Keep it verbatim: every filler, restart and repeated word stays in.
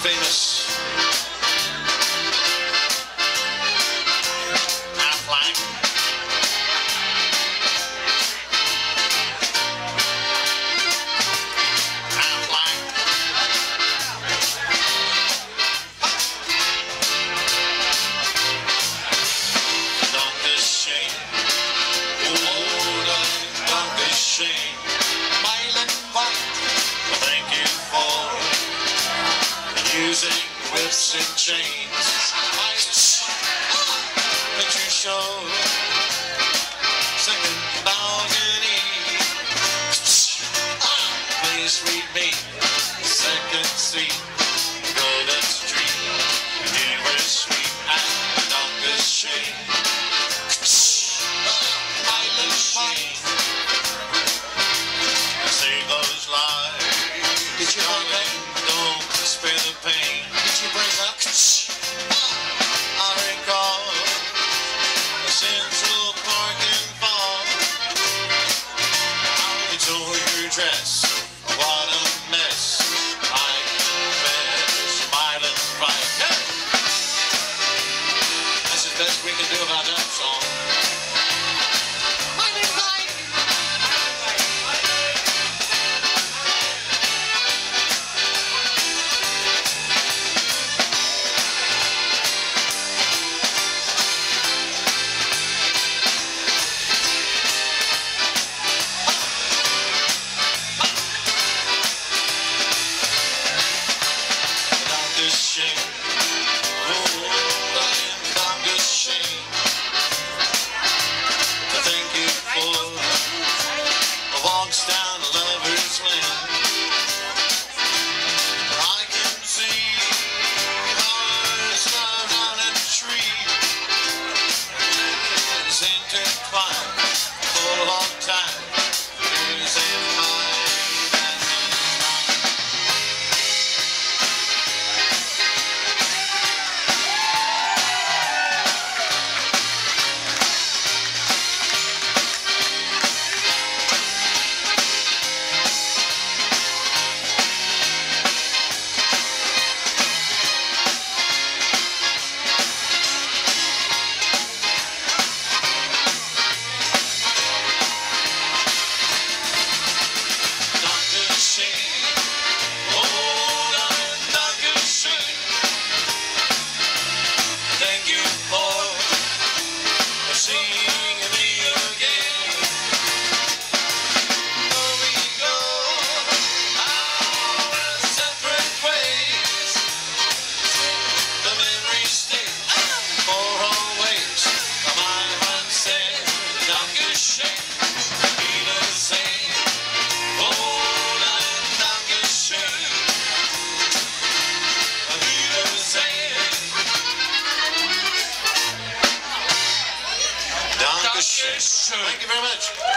famous Aflac. Aflac. Don't shame. Oh, don't shame. Mylan White. Thank you for using whips and chains. That you show second balcony. Please read me second seat. Golden Street. You were sweet and Duncan Shane. Mylan White. Save those lives. Did you bring up? Don't spare the pain. Did you bring up? I recall the Central Park in fall. How you tore your dress. What a mess. I confess, Mylan White. Hey! That's the best we can do about that song. Mylan White. Down Lover's Lane. I can see hearts around a tree. It's intertwined for a long time. Years in mine and thank you very much.